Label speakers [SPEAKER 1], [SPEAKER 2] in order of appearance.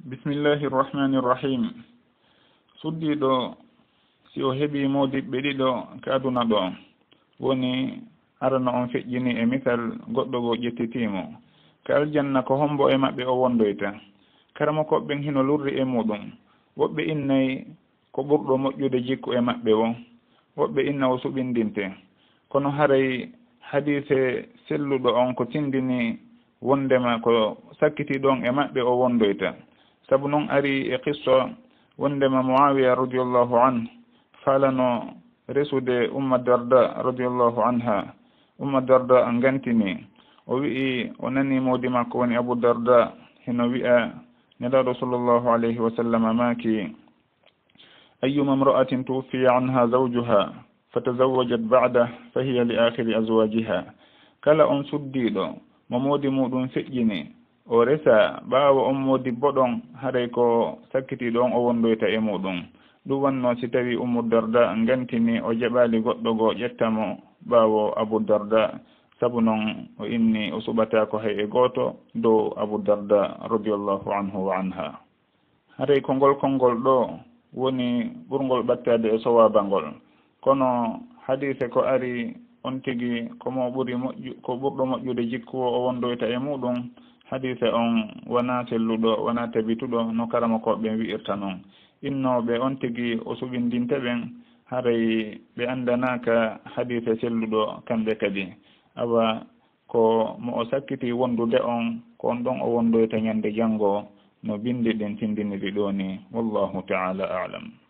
[SPEAKER 1] bismillahi irrahmani irrahim. suddiɗo si o heeɓi modiɓɓe ɗiɗo ka aduna ɗo woni arana on feƴƴini e misal goɗɗo go ƴettitimo ka aljanna ko hombo e maɓɓe o wondoyta karama koɓɓen hino lurri e muɗum woɓɓe innayi ko ɓurɗo moƴƴude jikku e maɓɓe o woɓɓe inna o suɓindinte kono haray hadise selluɗo on ko tindini wondema ko sakkiti ɗon e maɓɓe o wondoyta sabu noon ari e qissa wondema Muawiya radiallahu anh falano resude Umma Darda radiallahu anha. Umma Darda gantini o wi'i o nani mawdi makko woni Abu Darda hino wi'a nelaɗo sallllahu alayhi wa sallam maki ayyuma imra'atin tuwfiya anha zawjuha fatazawwajat ba'dah fahiya li akhiri azwajiha. kala on suddiɗo mo mawdi muɗum feƴƴini o resa ɓaawo on modibbo ɗon haray ko sakkitiɗo on o wondoyta e muɗum. ɗum wanno si tawi Ummu Darda gantini o jaɓali goɗɗo go ƴettamo ɓaawo Abu Darda sabu noon o inni o suɓatako hay e goto dow Abu Darda radiallahu anhu wa anha. haray konngol ɗo woni ɓurgol ɓattade e sowabangol kono hadise ko ari on tigi komo ɓuri ko ɓurɗo moƴƴude jikku o wondoyta e muɗum hadise on wona selluɗo wona tabituɗo no karama koɓe wi'irta noon innoɓe on tigi o suɓindinte ɓen haray ɓe andanaka hadise selluɗo kamɓe kadi awa ko mo o sakkiti wondude on ko on ɗon o wondoyta ñande janggo no bindi ɗin tindiniri ɗo ni wallahu ta'ala a'lam.